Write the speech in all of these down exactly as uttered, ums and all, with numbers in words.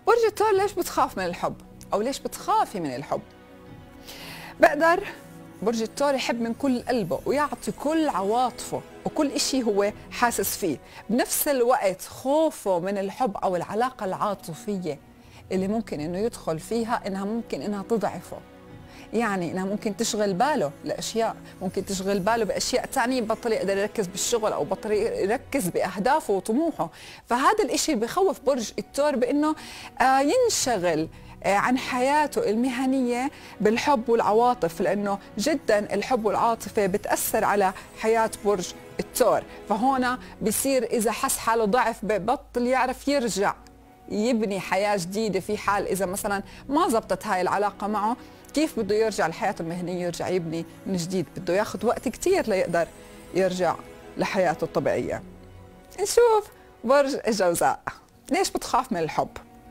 برج الثور، ليش بتخاف من الحب؟ أو ليش بتخافي من الحب؟ بقدر برج الثور يحب من كل قلبه ويعطي كل عواطفه وكل إشي هو حاسس فيه، بنفس الوقت خوفه من الحب أو العلاقة العاطفية اللي ممكن إنه يدخل فيها إنها ممكن إنها تضعفه. يعني انها ممكن تشغل باله لاشياء، ممكن تشغل باله باشياء ثانيه، بطل يقدر يركز بالشغل او بطل يركز باهدافه وطموحه. فهذا الشيء بخوف برج الثور بانه آه ينشغل آه عن حياته المهنيه بالحب والعواطف، لانه جدا الحب والعاطفه بتاثر على حياه برج الثور. فهنا بصير اذا حس حاله ضعف ببطل يعرف يرجع يبني حياه جديده، في حال اذا مثلا ما زبطت هاي العلاقه معه، كيف بده يرجع لحياته المهنية، يرجع يبني من جديد؟ بده ياخذ وقت كثير ليقدر يرجع لحياته الطبيعية. نشوف برج الجوزاء، ليش بتخاف من الحب؟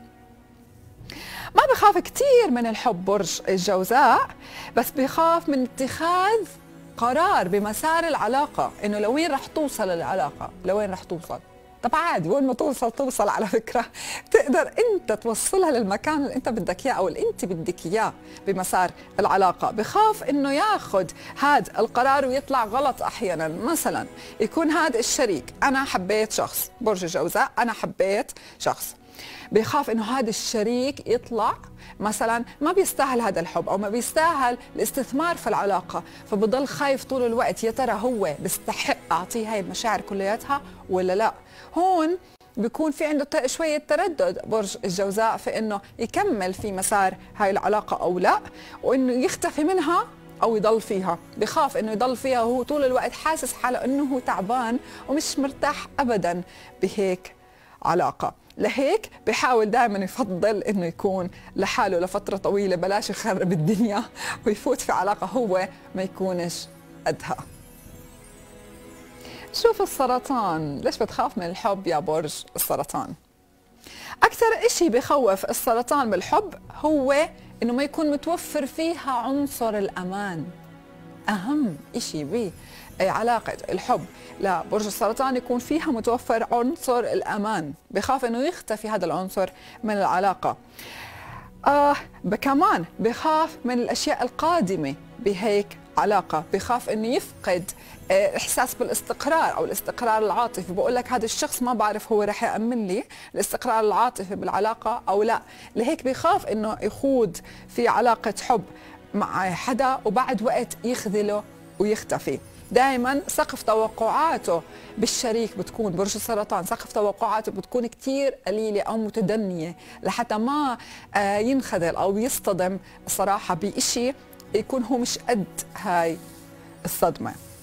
ما بخاف كثير من الحب برج الجوزاء، بس بخاف من اتخاذ قرار بمسار العلاقة، انه لوين رح توصل العلاقة، لوين رح توصل. طب عادي، وين ما توصل توصل، على فكرة تقدر انت توصلها للمكان اللي انت بدك اياه او اللي انت بدك اياه بمسار العلاقة. بخاف انه ياخذ هذا القرار ويطلع غلط احيانا. مثلا يكون هذا الشريك، انا حبيت شخص برج الجوزاء، انا حبيت شخص، بخاف انه هذا الشريك يطلع مثلا ما بيستاهل هذا الحب او ما بيستاهل الاستثمار في العلاقه، فبضل خايف طول الوقت يا ترى هو بيستحق اعطيه هاي المشاعر كلياتها ولا لا. هون بيكون في عنده شويه تردد برج الجوزاء في انه يكمل في مسار هاي العلاقه او لا، وانه يختفي منها او يضل فيها. بخاف انه يضل فيها وهو طول الوقت حاسس حاله انه هو تعبان ومش مرتاح ابدا بهيك علاقه. لهيك بحاول دائما يفضل انه يكون لحاله لفتره طويله، بلاش يخرب الدنيا ويفوت في علاقه هو ما يكونش قدها. شوف السرطان، ليش بتخاف من الحب يا برج السرطان؟ اكثر اشي بخوف السرطان بالحب هو انه ما يكون متوفر فيها عنصر الامان. اهم اشي بعلاقه الحب لبرج السرطان يكون فيها متوفر عنصر الامان، بخاف انه يختفي هذا العنصر من العلاقه. آه كمان بخاف من الاشياء القادمه بهيك علاقه، بخاف انه يفقد آه احساس بالاستقرار او الاستقرار العاطفي. بقول لك هذا الشخص ما بعرف هو رح يامن لي الاستقرار العاطفي بالعلاقه او لا، لهيك بخاف انه يخوض في علاقه حب مع حدا وبعد وقت يخذله ويختفي. دائما سقف توقعاته بالشريك بتكون برج السرطان، سقف توقعاته بتكون كتير قليلة أو متدنية لحتى ما ينخذل أو يصطدم صراحة بإشي يكون هو مش قد هاي الصدمة.